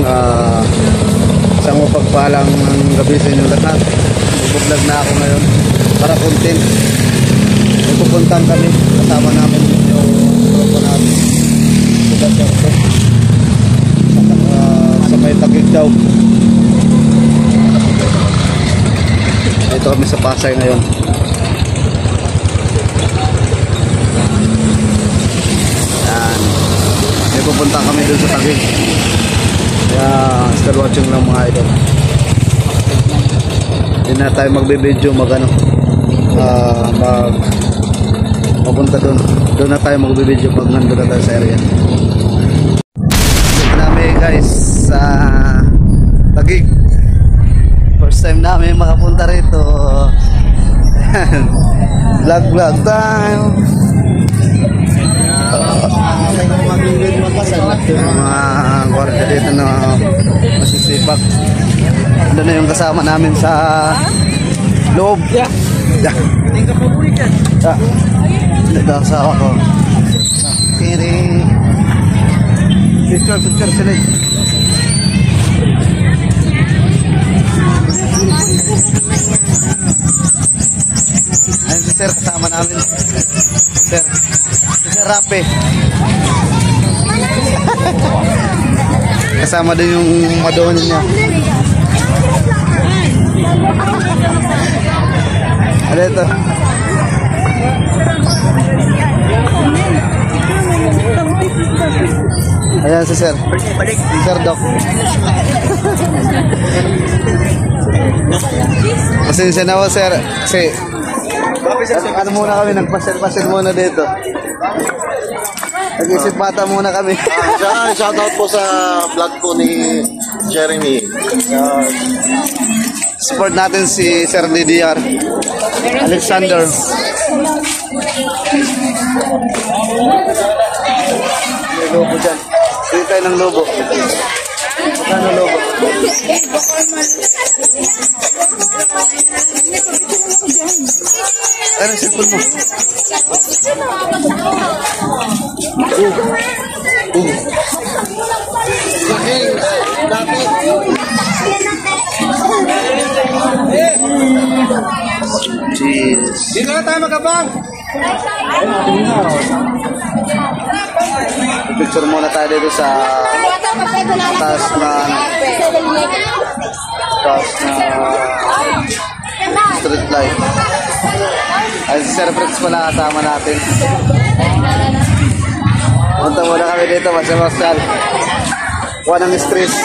isang mapagpalang gabi sa inyo lahat. Nag-vlog na ako ngayon para content. Pupuntahan kami, kasama namin yung grupo natin sa may Taguig daw. Ito kami sa Pasay ngayon. Yan, may pupunta kami dun sa Taguig. Kaya still watching lang mga idol. Hindi na tayo magbe-video mapunta doon na tayo magbe-video pag nandun na tayo sa area. Dito namin guys sa Taguig. First time namin makapunta rito. Vlog time. Mga kwarga dito na masisipag. Doon na yung kasama namin sa loob. Ito asawa ko. Picture sila. Ayun si Sir kasama namin. Sir Rape. Kasama din yung madoon niya. Ano ito? Ayan si Sir. Si Sir Doc. Pasensya na po Sir. Kasi ano muna kami, nagpasil muna dito. Nag-isip mata muna kami. Shoutout po sa vlog po ni Jeremy. Support natin si Sir DDR Alexander. May lobo dyan. Dito tayo ng lobo. Magkano lobo? Ano sipon mo? Dito na tayo magabang. Picture muna tayo dito sa taas na street light. Ay si Sir Fritz pala kasama natin. Punta muna kami dito, masyal. Kuha ng stress.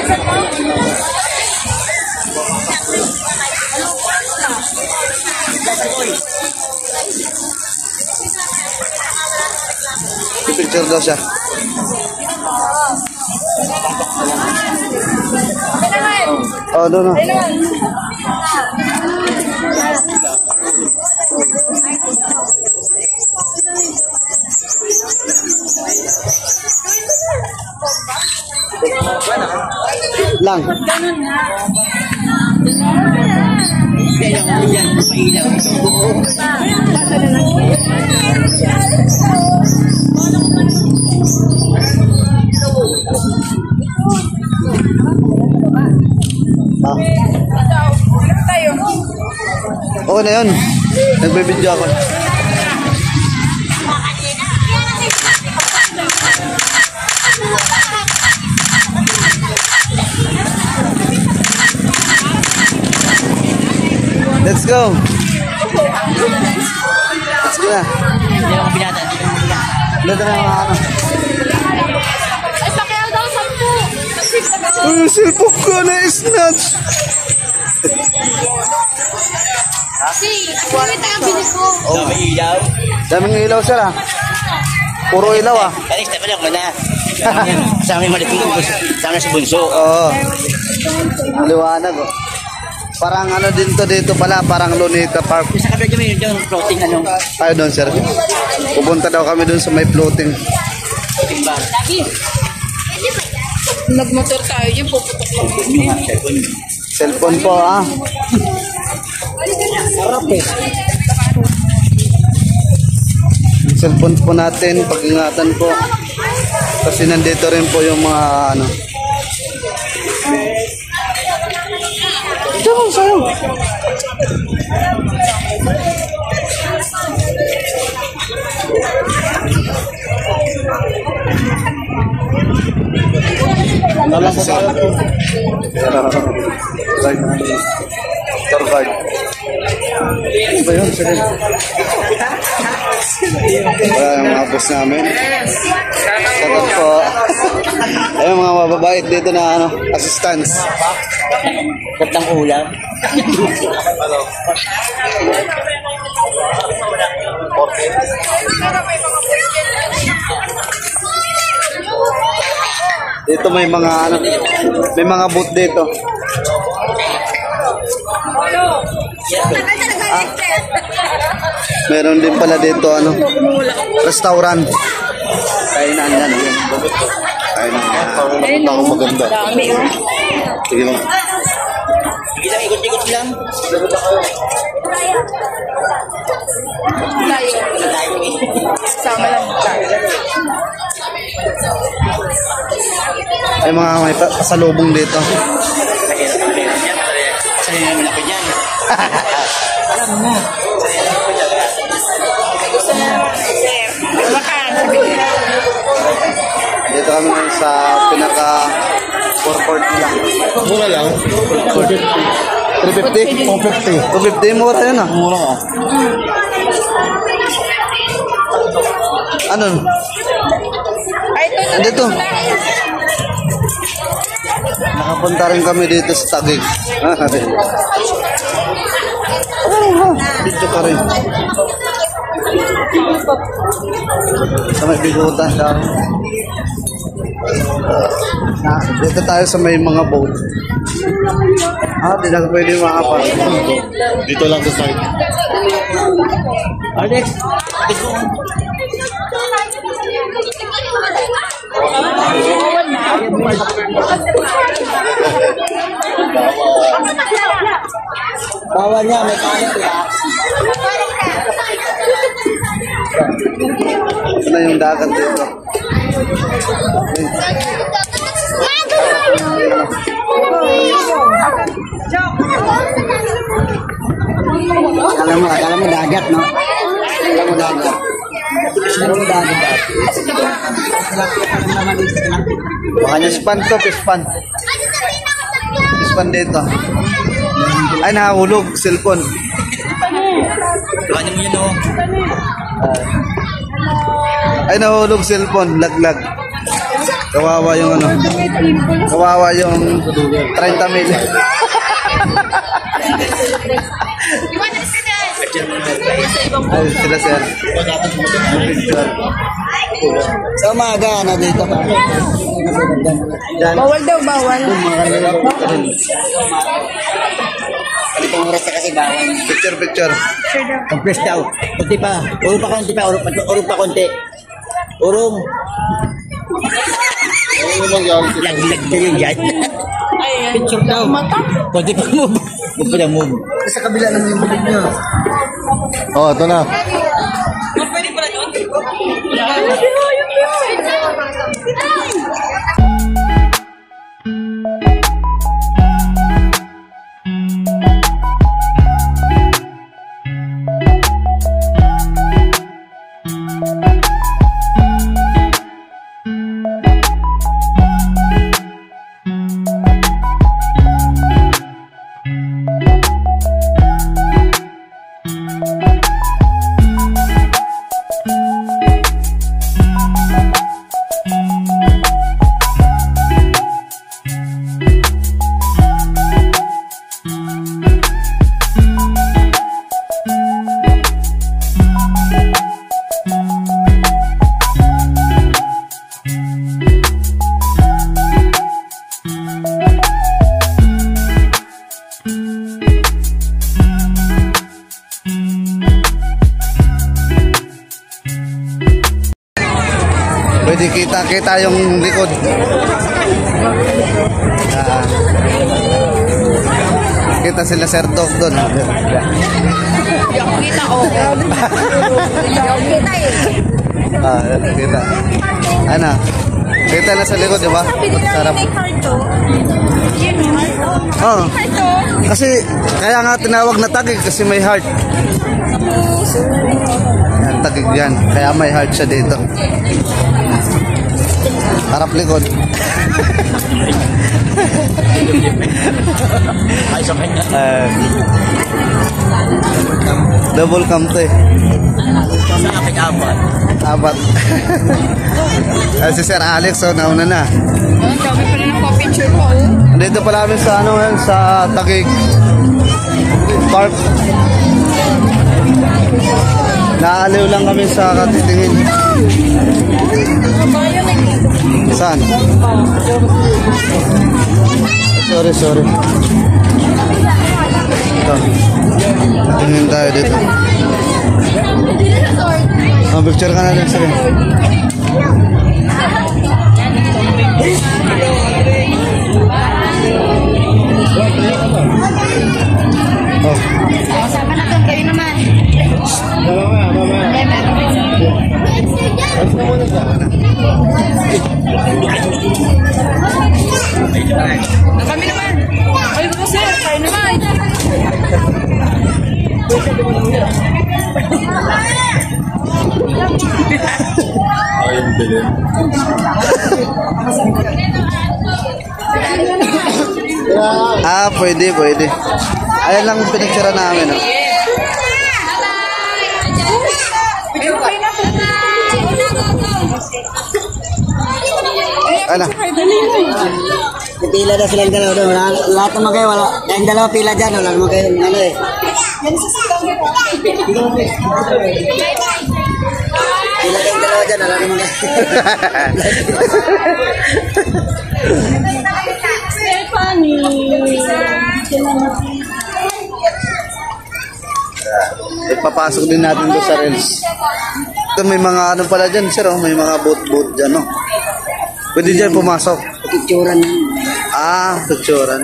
Picture daw siya. Oh, doon. Lang. Okay na yun. Nagbibidyo ako. Let's go. Let's go na. Dito na mga ano. Ay, pakial daw 10. Uy, silpok ko na snatch. Kumit ang bilis ko. Daming ilaw. Daming ilaw sir ah. Puro ilaw ah. Alis na pala ko na. Sa amin malitin ko. Sa amin sa bunso. Oo. Liwanag oh. Parang ano din to dito pala, parang Luneta Park. Sa kabila dyan yung floating ano. Tayo doon sir. Pupunta daw kami doon sa may floating. Floating ba? Nagmotor tayo yun, puputok lang. Cellphone po ah. Sarap eh. Yung cellphone po natin, pag-ingatan po. Kasi nandito rin po yung mga ano, Sayang, sayang. Alam ko tayo. Torvald. Ano ba yun? Sige. Wala yung mga boss namin. Sagot po. Ayun mga mababait dito na ano, assistants. Katang ulam. Dito may mga ano, may mga booth dito. Meron din pala dito ano, restaurant. Kainan yan. Kainan yan. Ayun Ako maganda. Dami oh. Sige mo. Sige lang, ikot-ikot lang. Layo. Sama lang tayo. Ay mga may pasalubong dito. Sa'yo namin ako dyan. Gusto na sir. Makan. Dito kami ngayon sa pinaka forecourt nila. Mura lang. 350? 250. 250, mura yun ah. Mura ka. Ano? Ay, ito na. Dito. Nakapunta rin kami dito sa Taguig. Dito ka rin. Sa may bigutan daw. Dito tayo sa may mga boat. Di na pwede makapag. Dito lang sa side. Alex, bawal niya, may kanin sila. Ito na yung dagat dito. Akala mo dagat, no? Akala mo dagat. Akala mo dagat. Baka niya span to, pispan. Pispan dito. Ay, nahulog, cellphone. Ano mo yun, no? Ay, nahulog cellphone, laglag. Kawawa yung ano. Kawawa yung 30 mil. Ay, sila sir. Picture. Sa umaga, ano dito pa? Yan. Bawal daw, bawal. Itong oras na kasi bawal. Picture, picture. Compress daw. Kunti pa. Urong pa konti pa. Urong pa konti. Urong. Ano mangyari? Laglag na yun dyan. Ayan. Picture daw. Mata. Kunti pa move. Move pa na move. Sa kabila naman yung bilig nyo. Oh, ito na. Pwede kita yung likod. Kita sila Sir Doc doon. Yung kita ko. Yung kita eh. Kita. Ano? Kita na sa likod, di ba? Sabi nila Sarap. may card to. Yun, Oo. Ito. Kasi, kaya nga tinawag na tagig kasi may heart. Yan, tagig yan. Kaya may heart siya dito. Harap likod. Ay, sa kanya. Double cam to eh. Sa akin, apat. Abat. Si Sir Alex, so nauna na. Ang dami pala ng pa-picture ko. Dito pala kami sa ano yan, sa Taguig Park. Naaliw lang kami sa katitingin. Saan? Sorry. Ito. Tingin tayo dito. Picture ka na din sila. Oh. Sama na to, kayo naman. Kami naman. Ay, ko sir, kayo naman. Ayun, bilhin. Pwede. Ayan lang yung pinicture namin. Oh. Ano? Pila na silang dalawa doon. Lahat naman kayo, wala. Yung dalawa pila dyan, wala naman kayo. Ano eh. Pila kayong dalawa dyan, wala naman kayo. Ipapasok din natin to sa reels. Ito may mga ano pala dyan, sir. Oh. May mga boat dyan. Oh. Pwede dyan pumasok. Picturean. Picturean.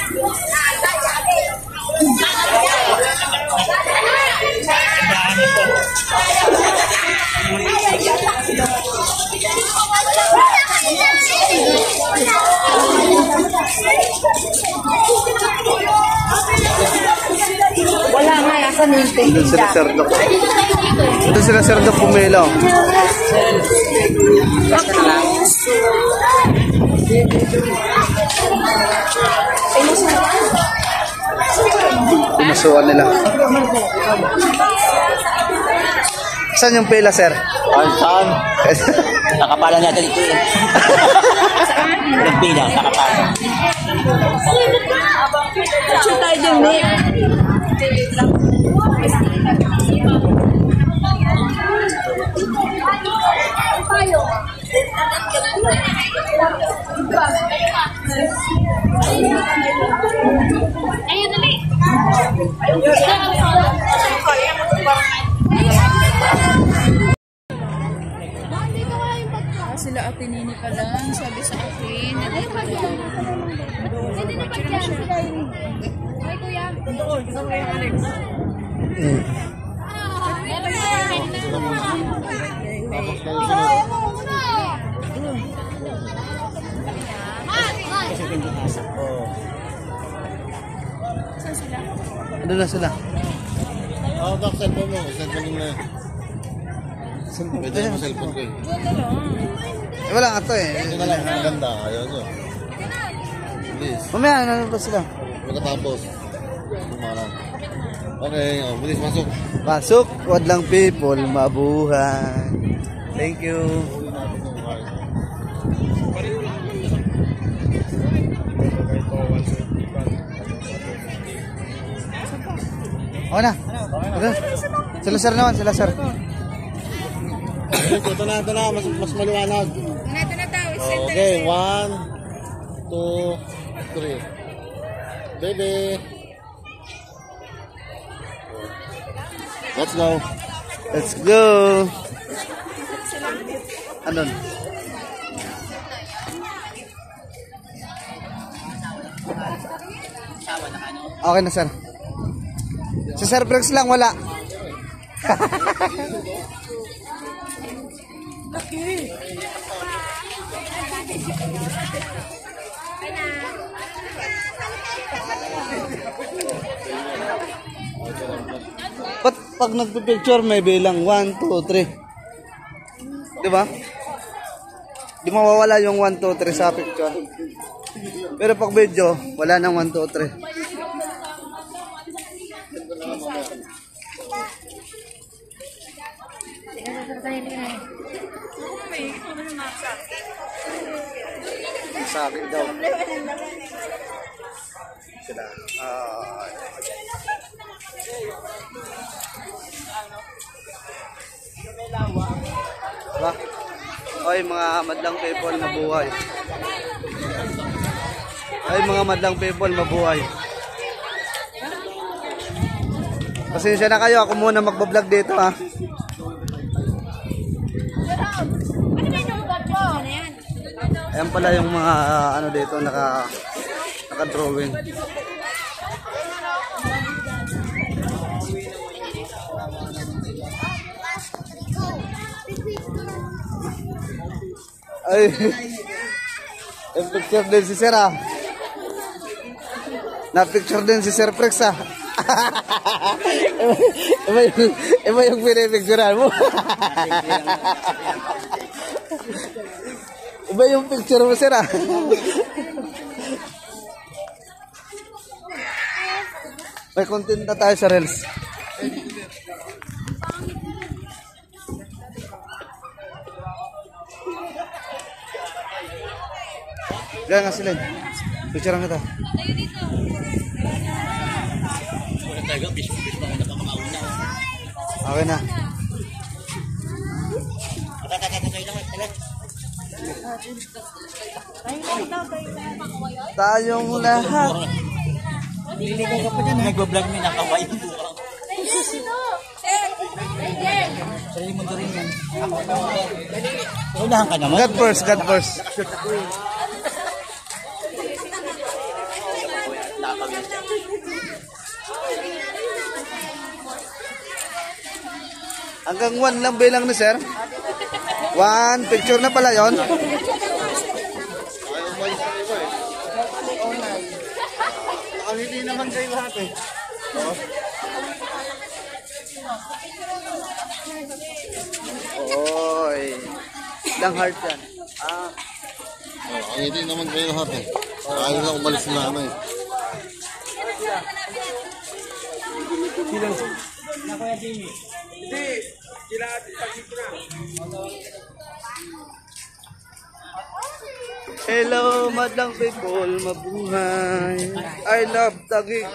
Wala nga, ako nilipin. Ito sila Sir Doc. Ito sila Sir Doc Pumelo. Pinasuan nila. Saan yung pila, sir? Saan? Nakapala niya dito eh. Nagpila, nakapala. Picture tayo din, Nick. Ayun, dali. Sila Ate Nini pa lang, sabi sa akin. Ay, pwede na siya. Ay, kuya. Doon, kasama kayo, Alex. Ano na sila? Doc, cellphone mo. Cellphone mo na. Pwede mo cellphone ko eh. Wala nga to eh. Ito na lang, ang ganda. Ayaw nyo. Please. Mamaya, ano pa sila? Pagkatapos. Tumalang. Okay, bilis masok. Pasok, wadlang people, mabuhay. Thank you. Okay na. Okay. Sila sir naman, sila sir. Ito na, mas maliwanag. Ito na daw. Okay, 1, 2, 3. Baby. Let's go. Let's go. Anon? Okay na sir. Si Sir Briggs lang wala. Ba't pag nagpipicture may bilang 1, 2, 3? Di ba? Di mawawala yung 1, 2, 3 sa picture. Pero pag video, wala nang 1, 2, 3. Sabi daw. Sila. Diba? Oy, mga madlang people, mabuhay. Ay, mga madlang people, mabuhay. Pasensya na kayo, ako muna magbablog dito ha. Ayan pala yung mga ano dito, naka-drawing. Ay, yung picture din si Sir ah. Na-picture din si Sir Prex ah. Iba yung pinipicturean mo. Iba yung picture mo, Sir ah. May content na tayo sa Reels. Gaya nga sila. Picture kita. Okay na. Tayong lahat. Nag-vlog mo nakaway mo. Sarili mo rin yan. Unahan ka naman. God first, God first. Hanggang 1 lang bilang ni Sir. 1 picture na pala yon. Hindi naman kayo lahat eh. Oy. Ilang heart yan? Hindi naman kayo lahat eh. Ayaw lang umalis na ano eh. Hello, madlang people, mabuhay. I love Taguig.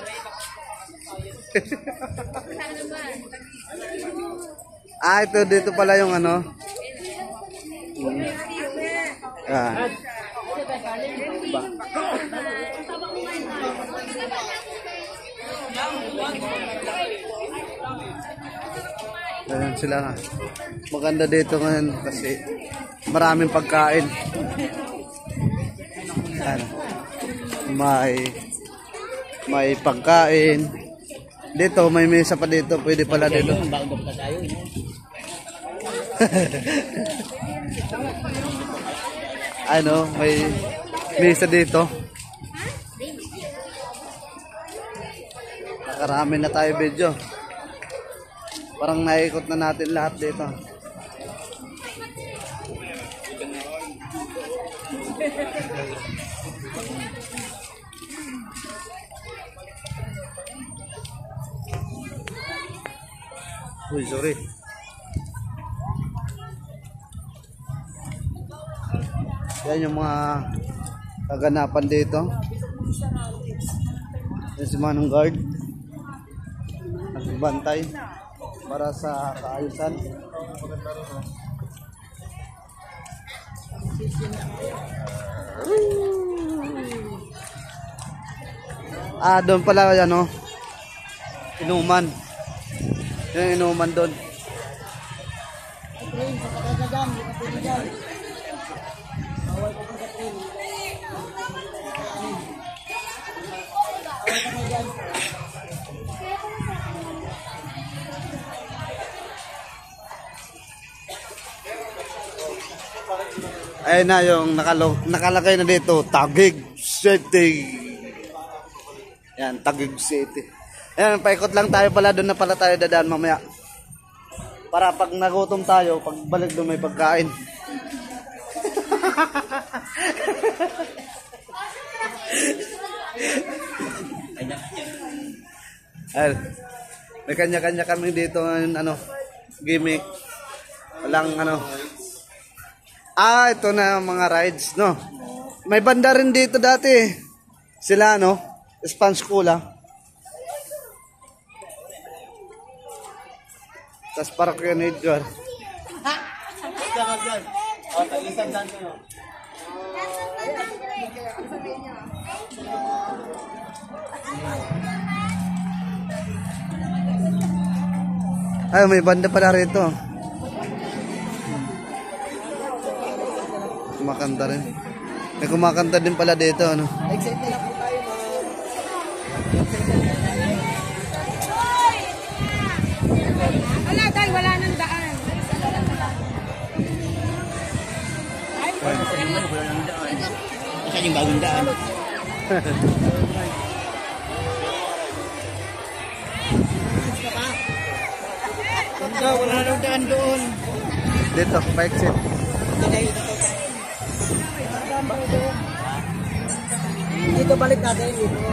Ito dito pala yung ano. Ah. Ganyan sila nga. Maganda dito ngayon kasi maraming pagkain. Ano, may pagkain. Dito may mesa pa dito, pwede pala dito. Ano, may mesa dito. Nakarami na tayo video. Parang naikot na natin lahat dito. Uy, sorry. Yan yung mga kaganapan dito. Yan si Manong Guard. Nagbantay para sa kaayusan. Doon pala ano, inuman. Yung inuman doon. Ayun na yung nakalagay na dito, Taguig City. Yan, Taguig City. Ayan, paikot lang tayo pala. Doon na pala tayo dadaan mamaya. Para pag nagutom tayo, pag balik doon may pagkain. Ayan. May kanya-kanya kami dito ngayon, gimmick. Walang ito na mga rides, no? May banda rin dito dati. Sila, Sponge Cola. Tapos parang yun, Edgar. Ay, may banda pala rito. Kumakanta rin. May kumakanta din pala dito, Excited na po tayo, Wala tayo, wala nang daan. Saan yung bagong daan? Wala nang daan doon. Dito, bike seat. Dito balik natin.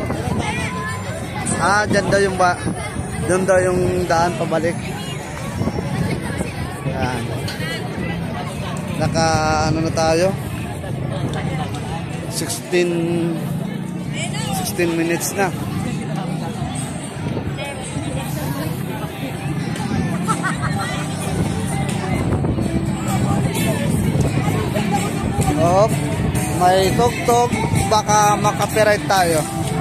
Dyan daw doon daw yung daan pabalik. Yan. Na tayo? 16 minutes na. Oh, may tok-tok, baka makapiright tayo.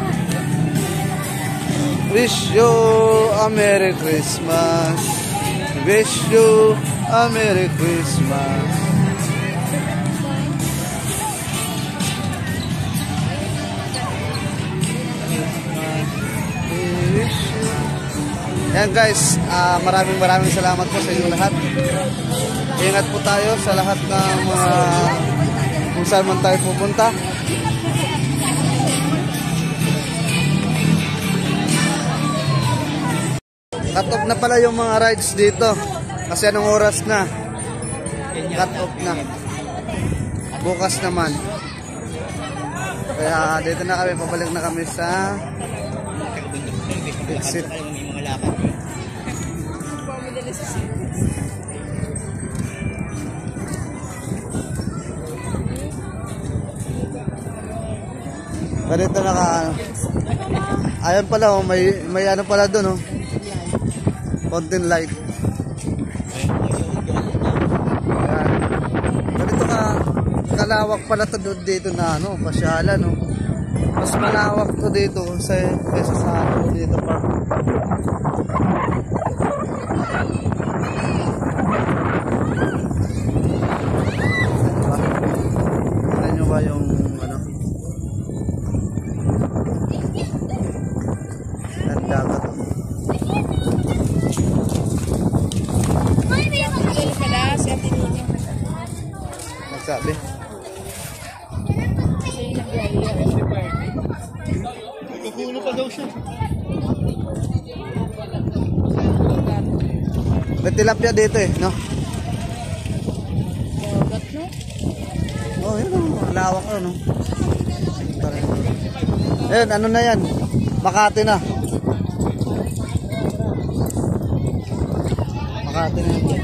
Wish you a Merry Christmas. Wish you a Merry Christmas. Yan guys, maraming salamat po sa inyo lahat. Ingat po tayo sa lahat ng mga kung saan man tayo pupunta. Cut off na pala yung mga rides dito. Kasi anong oras na? Cut off na. Bukas naman. Kaya dito na kami, pabalik na kami sa exit. Ganito ayan pala, may ano pala doon, fountain light. Ayan. Ganito kalawak pala to dito na pasyalan, Mas malawak to dito kaysa sa dito park. Tignan nyo ba yung dagat. Nagsabi. Kukulo pa daw siya. May tilapia dito no? Oh, yun lawak no? Ayun, ano na yan? Makati na. Makati na yan.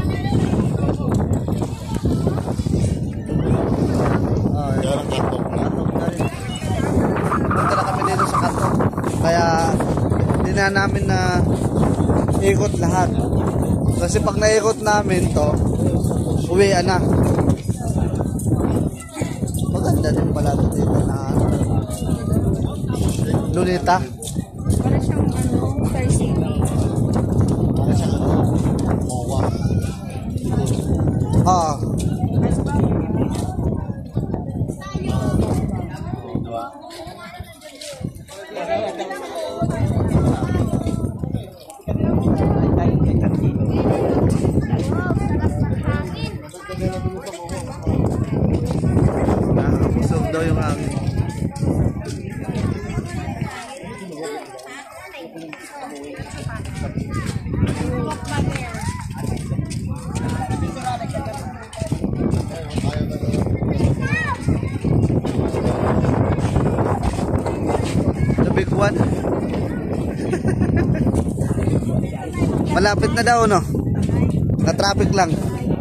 Oh, yun. Katok na rin. Punta na kami dito sa katok. Kaya, hindi na namin na ikot lahat. Kasi pag naikot namin to, uwian na. Maganda din pala ito dito na Lunita. Para siyang Star City. Para sa Mowa. Busog daw yung hangin. buwan. Malapit na daw, no? Na-traffic lang.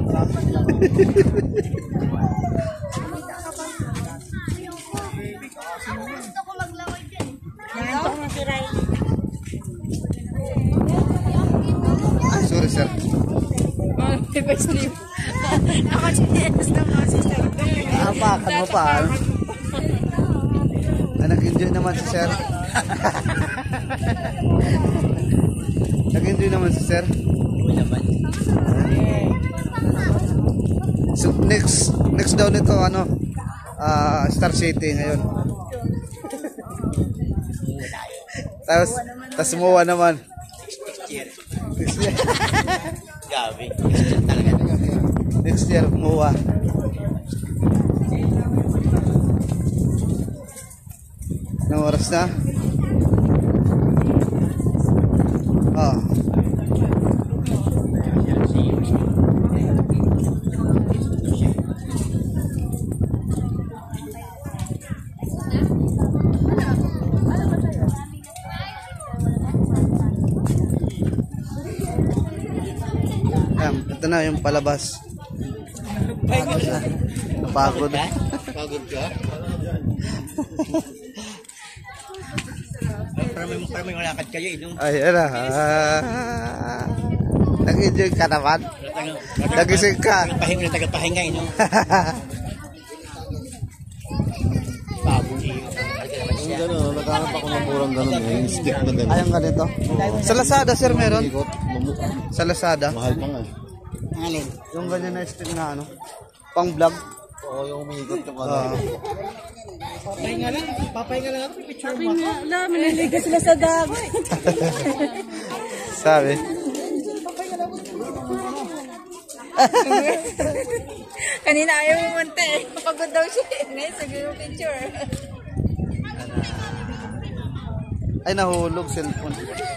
Ay, sorry, sir. Apakan mo pa. Nag-enjoy naman si sir. Nag-enjoy naman si sir. So, next daw nito, ano, Star City ngayon. Tapos muwa naman. Gabi. Next year, muwa. Anong oras na? Oh. Ayan, ito na yung palabas. Napagod. Pagod ka? Para may malakad kayo, no? Ayan na. Nag-enjoy ka naman? Nagising ka? Tagapahinga, no? Yung gano'n, naghanap ako ng murang gano'n eh. Yung stick na gano'n. Ayang ganito. Sa Lazada, sir, meron? Ikot, Sa Lazada. mahal pa nga eh. Alin? Yung ganyan na stick na ano. Pang vlog. Oo, yung umiikot yung ano. Maniliga sila sa dagat. Sabi. Kanina ayaw mo munta eh. Pagod daw siya. Ngayon, sabi mo picture. Ay, nahulog cellphone.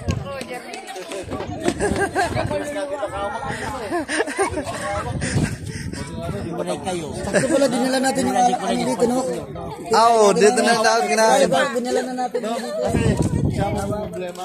Imunay kayo. Sakto pala, dinala natin yung ano dito, no? Oo, dito na lang kinain. Dinala na natin yung dito. Siya ang problema.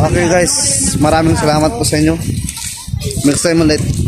Okay guys, maraming salamat po sa inyo. Next time ulit.